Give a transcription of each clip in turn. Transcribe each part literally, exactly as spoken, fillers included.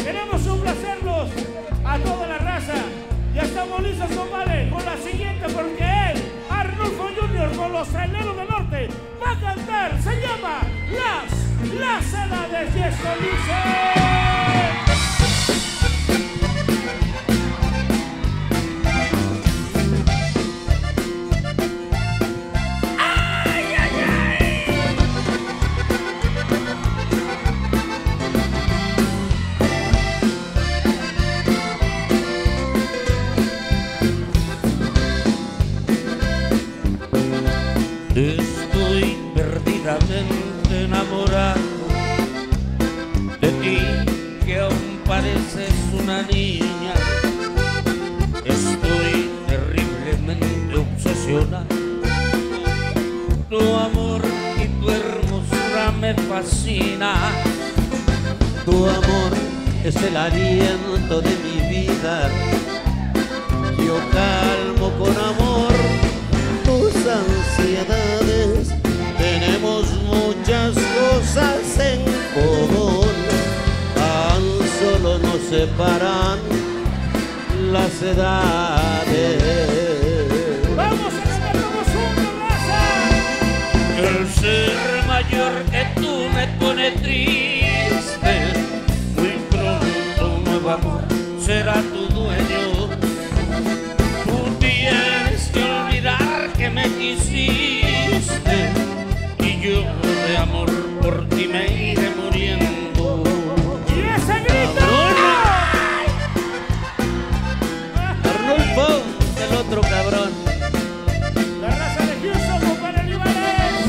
Queremos complacerlos a toda la raza. Ya estamos listos, compadre, con la siguiente, porque él, Arnulfo junior, con los Traileros del Norte, va a cantar. Se llama Las, las Edades, y esto dice... Estoy perdidamente enamorado de ti, que aún pareces una niña. Estoy terriblemente obsesionado. Tu amor y tu hermosura me fascina. Tu amor es el aliento de mi vida. Yo calmo con amor tus ansiedades. Tenemos muchas cosas en común. Tan solo nos separan las edades. ¡Vamos a cantarnos una raza! El ser mayor que tú me pone triste. Muy pronto un nuevo amor será tu dueño. Tú tienes que olvidar que me quisiste, y yo de amor por ti me iré muriendo. ¡Y ese grito! Arnulfo, el otro cabrón. La raza de Houston, compadre Olivares.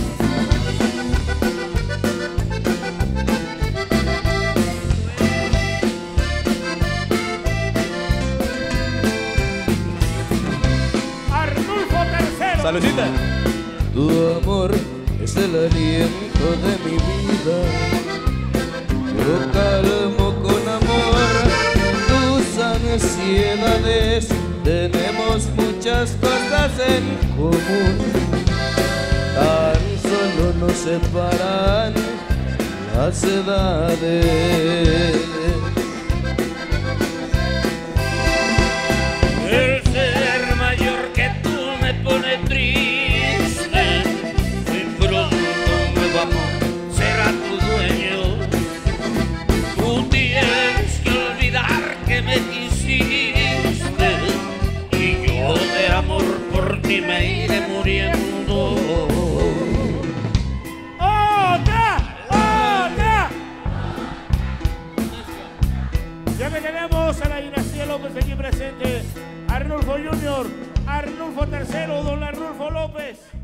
Arnulfo tercero. Saludita. Tu amor es el aliento de mi vida. Yo calmo con amor tus ansiedades. Tenemos muchas cosas en común. Tan solo nos separan las edades. El ser mayor que tú me pone triste. Muy pronto un nuevo amor será tu dueño. Tú tienes que olvidar que me quisiste, y yo de amor por ti me iré muriendo. ¡Otra! ¡Otra! Ya que tenemos a la dinastía López aquí presente. Arnulfo junior, Arnulfo tercero, don Arnulfo López.